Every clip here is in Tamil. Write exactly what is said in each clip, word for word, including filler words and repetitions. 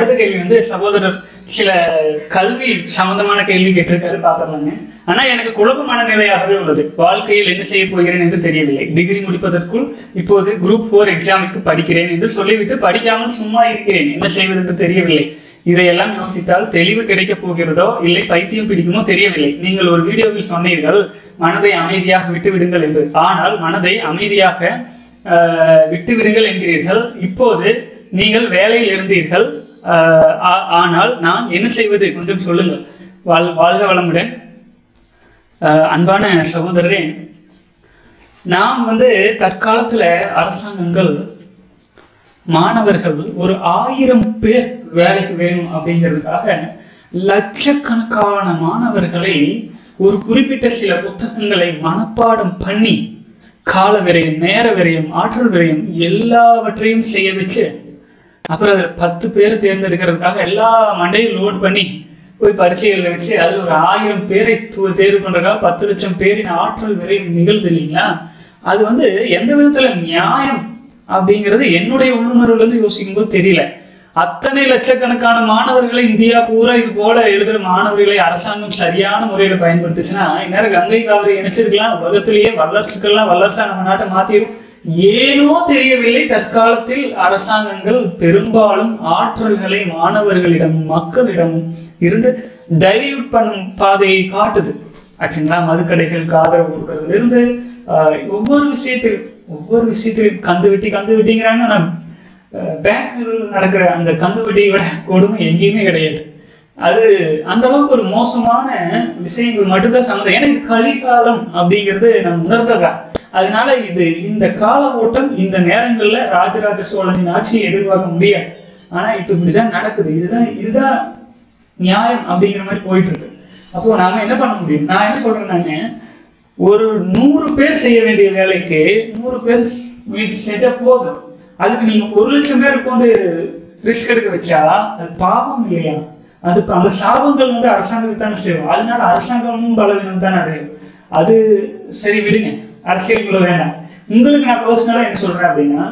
அடுத்த கேள்வி வந்து சகோதரர் சில கல்வி சம்பந்தமான கேள்வி கேட்டிருக்காரு, பார்த்துடலாங்க. ஆனா எனக்கு குழப்பமான நிலையாகவே உள்ளது. வாழ்க்கையில் என்ன செய்ய போகிறேன் என்று தெரியவில்லை. டிகிரி முடிப்பதற்குள் இப்போது குரூப் போர் எக்ஸாமுக்கு படிக்கிறேன் என்று சொல்லிவிட்டு படிக்காமல் சும்மா இருக்கிறேன். என்ன செய்வது என்று தெரியவில்லை. இதையெல்லாம் யோசித்தால் தெளிவு கிடைக்கப் போகிறதோ இல்லை பைத்தியம் பிடிக்குமோ தெரியவில்லை. நீங்கள் ஒரு வீடியோவில் சொன்னீர்கள் மனதை அமைதியாக விட்டு விடுங்கள் என்று. ஆனால் மனதை அமைதியாக விட்டு விடுங்கள் என்கிறீர்கள். இப்போது நீங்கள் வேலையில் இருந்தீர்கள், ஆனால் நான் என்ன செய்வது கொஞ்சம் சொல்லுங்கள். வாழ் வாழ்க வளமுடன். அன்பான சகோதரரே, நாம் வந்து தற்காலத்தில் அரசாங்கங்கள் மாணவர்கள் ஒரு ஆயிரம் பேர் வேலைக்கு வேணும் அப்படிங்கிறதுக்காக லட்சக்கணக்கான மாணவர்களை ஒரு குறிப்பிட்ட சில புத்தகங்களை மனப்பாடம் பண்ணி கால விரயம், நேர விரயம், ஆற்றல் விரயம் எல்லாவற்றையும் செய்ய வச்சு அப்புறம் அதில் பத்து பேர் தேர்ந்தெடுக்கிறதுக்காக எல்லா மண்டையும் லோட் பண்ணி போய் பரீட்சை எழுத வச்சு அதில் ஒரு ஆயிரம் பேரை தேர்வு பண்றதுக்காக பத்து லட்சம் பேரின் ஆற்றல் விரயம் நிகழ்து இல்லைங்களா? அது வந்து எந்த விதத்துல நியாயம் அப்படிங்கிறது என்னுடைய உள்ளுணர்வுல இருந்து யோசிக்கும் போது தெரியல. அத்தனை லட்சக்கணக்கான மாணவர்களை இந்தியா பூரா இது போல எழுதுற மாணவர்களை அரசாங்கம் சரியான முறையில பயன்படுத்துச்சுன்னா இந்நேரம் கங்கை காவிரி இணைச்சிருக்கலாம், உலகத்திலேயே வல்லரசுக்கெல்லாம் வல்லரசா நம்ம நாட்டை மாத்திரும். ஏனோ தெரியவில்லை, தற்காலத்தில் அரசாங்கங்கள் பெரும்பாலும் ஆற்றல்களை மாணவர்களிடம் மக்களிடம் இருந்து டைல்யூட் பண்ணும் பாதையை காட்டுது ஆச்சுங்களா. மதுக்கடைகளுக்கு ஆதரவு கொடுக்கறதுல இருந்து ஒவ்வொரு விஷயத்திலும் ஒவ்வொரு விஷயத்திலும் கந்து வெட்டி கந்து வெட்டிங்கிறாங்க. நான் பேங்க்ல நடக்கிற அந்த கந்து வெட்டியை விட கொடுமை எங்கேயுமே கிடையாது. அது அந்த அளவுக்கு ஒரு மோசமான விஷயங்கள் மட்டும்தான் சம்மந்தம். ஏன்னா இது கலிகாலம் அப்படிங்கிறது நம்ம உணர்ந்ததா. அதனால இது இந்த கால ஓட்டம் இந்த நேரங்கள்ல ராஜராஜ சோழனின் ஆட்சியை எதிர்பார்க்க முடியாது. ஆனா இப்ப இப்படிதான் நடக்குது. இதுதான் இதுதான் நியாயம் அப்படிங்கிற மாதிரி போயிட்டு இருக்கு. அப்போ நாம என்ன பண்ண முடியும்? நான் என்ன சொல்றேன்னாங்க, ஒரு நூறு பேர் செய்ய வேண்டிய வேலைக்கு நூறு பேர் செஞ்சா போதும். அதுக்கு நீங்க ஒரு லட்சம் பேருக்கு வந்து ரிஸ்க் எடுக்க வச்சா அது பாவம் இல்லையா? அது அந்த சாபங்கள் வந்து அரசாங்கத்துக்கு தானே செய்யும். அதனால அரசாங்கமும் பலவீனம் தானே அடையும். அது சரி விடுங்க, அரசியலுக்குள்ள வேண்டாம். உங்களுக்கு நான் பர்சனலா என்ன சொல்றேன் அப்படின்னா,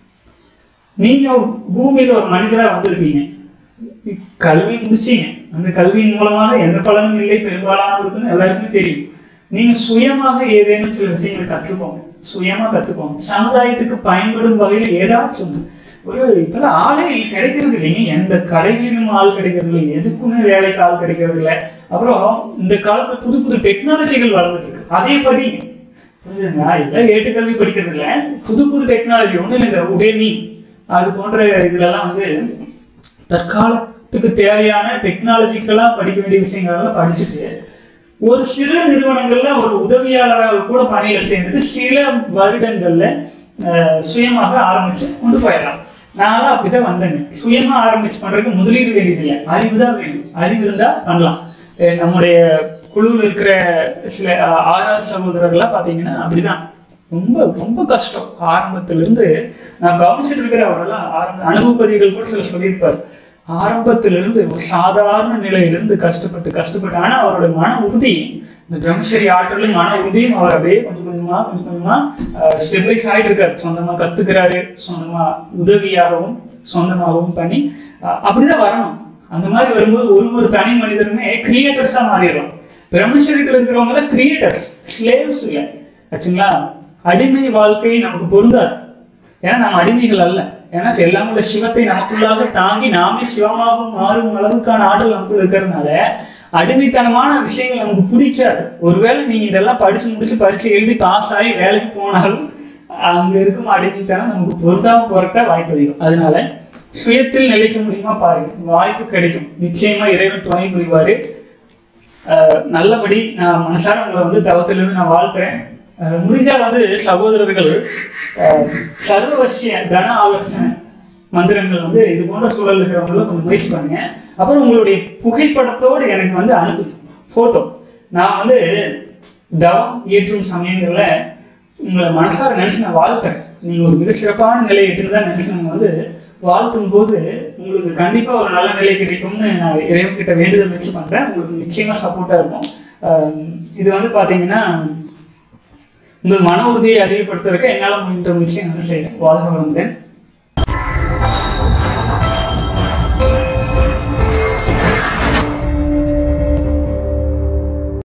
நீங்க பூமியில ஒரு மனிதரா வந்திருக்கீங்க, கல்வி முடிச்சீங்க. அந்த கல்வியின் மூலமாக எந்த பலனும் இல்லை பெரும்பாலானவருக்குன்னு எல்லாருக்குமே தெரியும். நீங்க சுயமாக ஏதேனும் சில விஷயங்களை கற்றுக்கோங்க, சுயமா கத்துக்கோங்க. சமுதாயத்துக்கு பயன்படும் வகையில ஏதாச்சும் ஒரு இப்பெல்லாம் ஆளே கிடைக்கிறது இல்லைங்க. எந்த கடைகளிலும் ஆள் கிடைக்கிறது இல்லை, எதுக்குமே வேலைக்கு ஆள் கிடைக்கிறது இல்லை. அப்புறம் இந்த காலத்துல புது புது டெக்னாலஜிகள் வளர்ந்துட்டு இருக்கு, அதே படி புரிஞ்சுங்களா? இல்லை ஏட்டுக்கல்வி படிக்கிறது இல்லை, புது புது டெக்னாலஜி ஒன்றும் இல்லை. இந்த உடேமி அது போன்ற இதுலலாம் வந்து தற்காலத்துக்கு தேவையான டெக்னாலஜிக்கலா படிக்க வேண்டிய விஷயங்கள்லாம் படிச்சுட்டு ஒரு சிறு நிறுவனங்கள்ல ஒரு உதவியாளராக கூட பணியில சேர்ந்துட்டு சில வருடங்கள்ல சுயமாக ஆரம்பிச்சு கொண்டு போயிடலாம். நான்லாம் அப்படிதான் வந்தேங்க. சுயமா ஆரம்பிச்சு பண்றதுக்கு முதலீடு வேண்டியதில்லை, அறிவு தான் வேணும். அறிவு இருந்தா பண்ணலாம். நம்முடைய குழுவில் இருக்கிற சில ஆறாறு சகோதரர்கள்லாம் பாத்தீங்கன்னா அப்படிதான். ரொம்ப ரொம்ப கஷ்டம் ஆரம்பத்திலிருந்து. நான் கவனிச்சுட்டு இருக்கிற அவரெல்லாம் ஆரம்ப அனுபவ பதிவுகள் கூட சில சொல்லியிருப்பார். ஆரம்பத்திலிருந்து ஒரு சாதாரண நிலையிலிருந்து கஷ்டப்பட்டு கஷ்டப்பட்டு ஆனா அவரோட மன உறுதி, இந்த பிரம்மச்சரி ஆற்றலும் மன உறுதியும் அவர் அப்படியே கொஞ்சம் கொஞ்சமா கொஞ்சம் கொஞ்சமா ஸ்டெபிலைஸ் ஆகிட்டு இருக்காரு. சொந்தமா கத்துக்கிறாரு, சொந்தமா உதவியாகவும் சொந்தமாகவும் பண்ணி அப்படிதான் வரணும். அந்த மாதிரி வரும்போது ஒரு ஒரு தனி மனிதருமே கிரியேட்டர்ஸா மாறிடலாம். பிரம்மச்சரியத்தில் இருக்கிறவங்க எல்லாம் கிரியேட்டர்ஸ், ஸ்லேவ்ஸ் இல்லை ஆச்சுங்களா. அடிமை வாழ்க்கை நமக்கு பொருந்தாது. ஏன்னா நம்ம அடிமைகள் அல்ல. ஏன்னா எல்லாம் உள்ள சிவத்தை நமக்குள்ளாக தாங்கி நாமே சிவமாகவும் மாறும் அளவுக்கான ஆற்றல் நமக்குள்ள இருக்கிறதுனால அடிமைத்தனமான விஷயங்கள் நமக்கு பிடிக்காது. ஒருவேளை நீங்க இதெல்லாம் படிச்சு முடிச்சு பரீட்சை எழுதி பாஸ் ஆகி வேலைக்கு போனாலும் அங்க இருக்கும் அடிமைத்தனம் நமக்கு பொருந்தாம போறத வாய்ப்பு அதிகம். அதனால சுயத்தில் நிலைக்க முடியுமா பாருங்க, வாய்ப்பு கிடைக்கும். நிச்சயமா இறைவன் துணை புரிவாரு. அஹ் நல்லபடி நான் மனசார உங்களை வந்து தவத்திலிருந்து நான் வாழ்த்துறேன். முடிஞ்சா வந்து சகோதரர்கள் சர்வவசிய தன ஆலோசனை மந்திரங்கள் வந்து இது போன்ற சூழல் இருக்கிறவங்களும் கொஞ்சம் முயற்சி பண்ணுங்க. அப்புறம் உங்களுடைய புகைப்படத்தோடு எனக்கு வந்து அனுப்பு போட்டோ. நான் வந்து தவம் ஏற்றும் சமயங்கள்ல உங்களை மனசார நினைச்சு நான் வாழ்த்துறேன். நீங்க ஒரு மிக சிறப்பான நிலையை ஏற்றுதான் நினைச்சு நம்ம வந்து வாழ்த்தும் போது உங்களுக்கு கண்டிப்பா ஒரு நல்ல நிலை கிடைக்கும்னு நான் இறைவன் கிட்ட வேண்டுதல் வச்சு பண்றேன். உங்களுக்கு நிச்சயமா சப்போர்ட்டா இருக்கும். இது வந்து பாத்தீங்கன்னா உங்கள் மன உறுதியை அதிகப்படுத்துறதுக்கு என்னால் முயன்ற முயற்சியை நான் செய்யறேன். வாழ்க வளமுடன்.